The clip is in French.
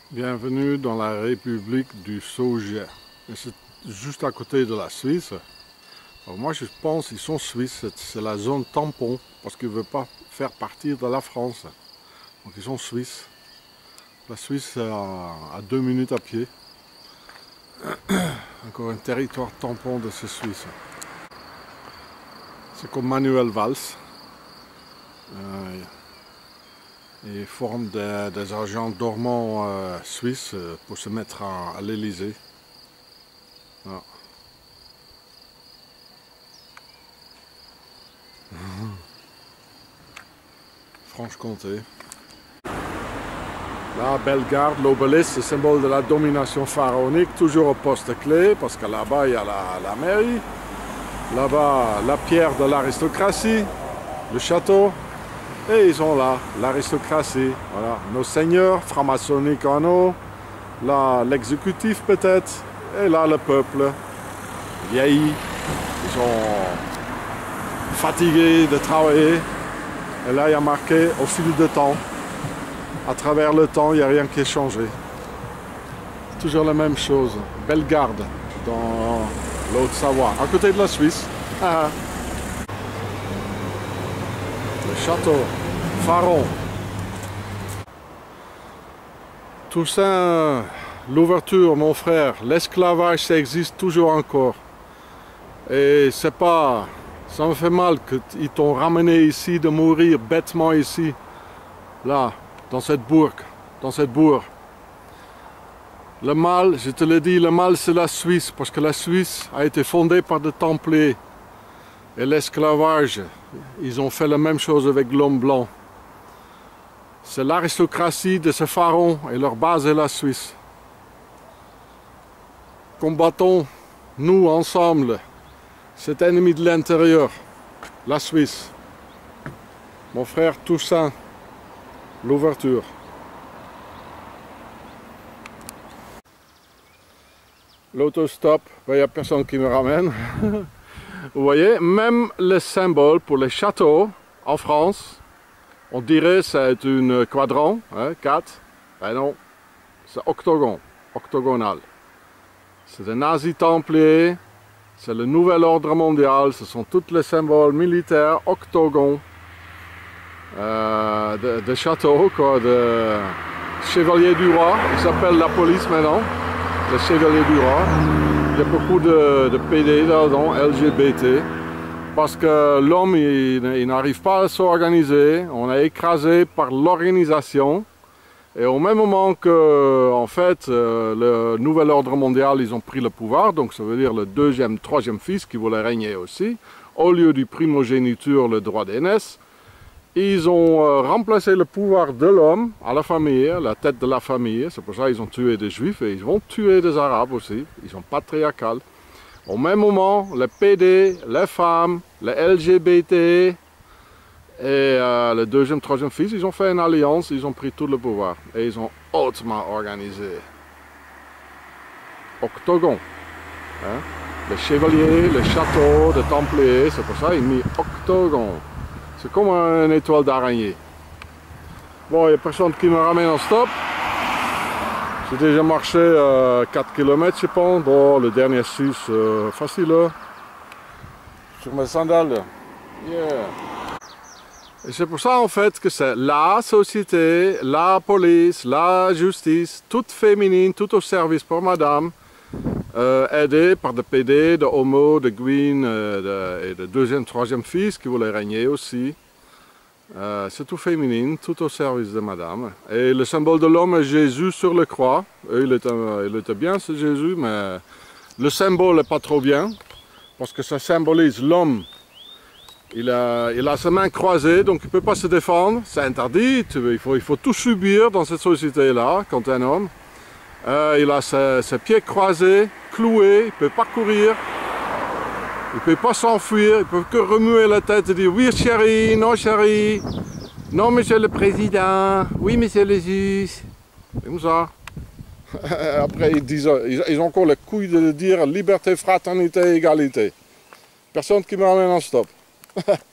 Bienvenue dans la République du soja. C'est juste à côté de la Suisse. Alors moi je pense qu'ils sont suisses, c'est la zone tampon, parce qu'ils ne veulent pas faire partir de la France. Donc ils sont suisses. La Suisse c'est à 2 minutes à pied. Encore un territoire tampon de ces Suisses. C'est comme Manuel Valls. Ils forment des agents dormants suisses pour se mettre à l'Élysée. Voilà. Franche-Comté. La Bellegarde, l'obélisque, le symbole de la domination pharaonique, toujours au poste clé, parce que là-bas il y a la mairie. Là-bas, la pierre de l'aristocratie, le château. Et ils sont là, l'aristocratie, voilà, nos seigneurs, franc-maçonniques en haut, là l'exécutif peut-être, et là le peuple, vieilli, ils sont fatigués de travailler, et là il y a marqué au fil du temps, à travers le temps il n'y a rien qui est changé. Toujours la même chose, Bellegarde, dans l'Haute-Savoie, à côté de la Suisse. Le château, Pharaon. Toussaint, l'ouverture, mon frère, l'esclavage, ça existe toujours encore. Et c'est pas, ça me fait mal qu'ils t'ont ramené ici, de mourir bêtement ici, là, dans cette bourg, Le mal, je te le dis, le mal c'est la Suisse, parce que la Suisse a été fondée par des Templiers. Et l'esclavage, ils ont fait la même chose avec l'homme blanc. C'est l'aristocratie de ce pharaon et leur base est la Suisse. Combattons, nous, ensemble, cet ennemi de l'intérieur, la Suisse. Mon frère Toussaint, l'ouverture. L'autostop, il n'y a personne qui me ramène. Vous voyez, même le symbole pour les châteaux en France, on dirait c'est une quadrant, hein, 4. Ben non, c'est octogon, octogonal. C'est des nazis templiers, c'est le nouvel ordre mondial, ce sont tous les symboles militaires octogons de châteaux, quoi, de chevalier du roi, il s'appelle la police maintenant, le chevalier du roi. Il y a beaucoup de PD là-dedans, LGBT, parce que l'homme il n'arrive pas à s'organiser, on est écrasé par l'organisation, et au même moment que, en fait, le nouvel ordre mondial, ils ont pris le pouvoir, donc ça veut dire le deuxième, troisième fils qui voulait régner aussi, au lieu du primogéniture, le droit d'aînesse, ils ont remplacé le pouvoir de l'homme à la famille, la tête de la famille. C'est pour ça qu'ils ont tué des juifs et ils vont tuer des arabes aussi. Ils sont patriarcales. Au même moment, les PD, les femmes, les LGBT et le deuxième, troisième fils, ils ont fait une alliance, ils ont pris tout le pouvoir. Et ils ont hautement organisé. Octogon. Hein? Les chevaliers, les châteaux, les templiers, c'est pour ça qu'ils ont mis octogon. C'est comme une étoile d'araignée. Bon, il n'y a personne qui me ramène en stop. J'ai déjà marché 4 km, je pense. Bon, le dernier 6, facile. Sur mes sandales. Yeah. Et c'est pour ça, en fait, que c'est la société, la police, la justice, toute féminine, tout au service pour madame. Aidé par des PD, de homo, de green et de deuxième, troisième fils qui voulaient régner aussi. C'est tout féminin, tout au service de madame. Et le symbole de l'homme est Jésus sur la croix. Et il était bien ce Jésus, mais le symbole n'est pas trop bien, parce que ça symbolise l'homme. Il a ses mains croisées, donc il ne peut pas se défendre, c'est interdit, il faut tout subir dans cette société-là, quand tu es un homme. Il a ses pieds croisés, cloués, il ne peut pas courir, il ne peut pas s'enfuir, il ne peut que remuer la tête et dire oui chérie, non monsieur le président, oui monsieur le juge, comme ça. Après ils ont encore le couille de dire liberté, fraternité, égalité. Personne qui me ramène en stop.